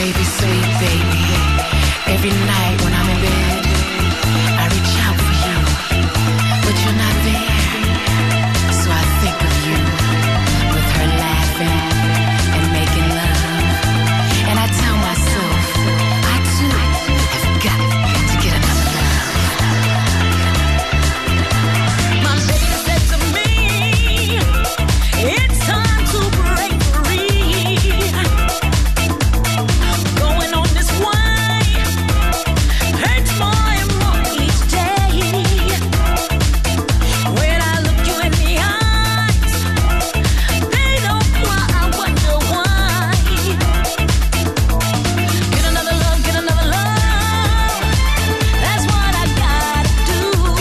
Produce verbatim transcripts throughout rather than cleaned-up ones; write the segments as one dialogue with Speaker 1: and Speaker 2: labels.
Speaker 1: baby, sweet baby. Every night when I'm in bed, I reach out for you, but you're not there. So I think of you with her laughing and making love. And I tell myself, I too have got to get another love. My baby said to me, it's time to break free. Going on this way hurts more and more each day. When I look you in the eyes, they don't cry, I wonder why. Get another love, get another love. That's what I gotta do.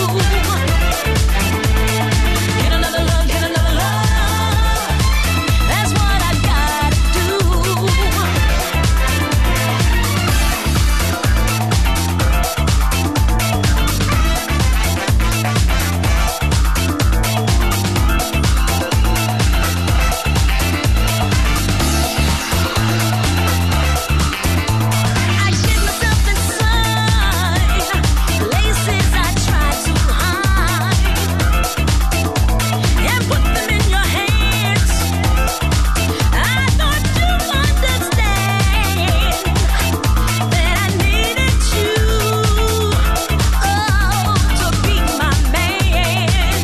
Speaker 1: Get another love, get another love. That's what I gotta do. I hid myself inside places I tried to hide and put them in your hands. I thought you'd understand that I needed you, oh, to be my man.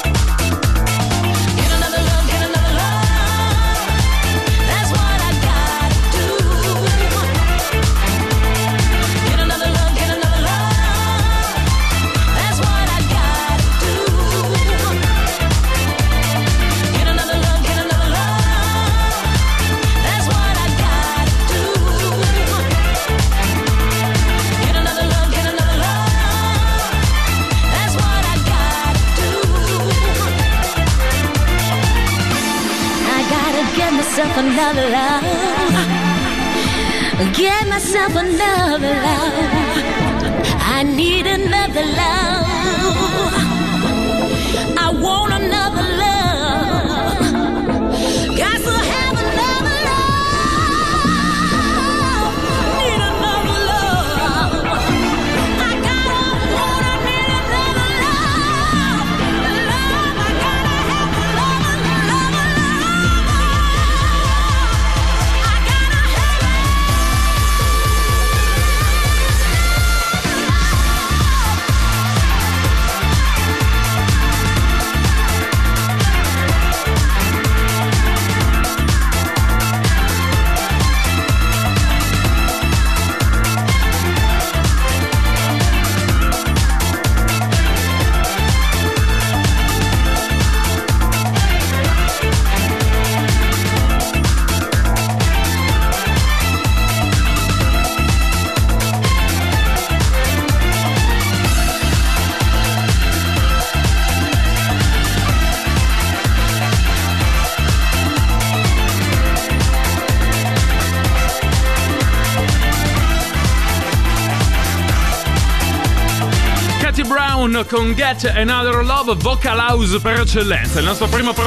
Speaker 1: Get another love, get another love. That's what I gotta do. Get another love, get another love. That's what I gotta do. Get another love, get another love. That's what I gotta do. Get another love, get another love. That's what I gotta do. I gotta get myself another love. Get myself another love. I need another love. I want another love. Got to have another love. Need another love. I gotta want, I need another love. Love, I gotta have another love, love, love. I gotta have
Speaker 2: Brown con Get Another Love, vocal house per eccellenza. Il nostro primo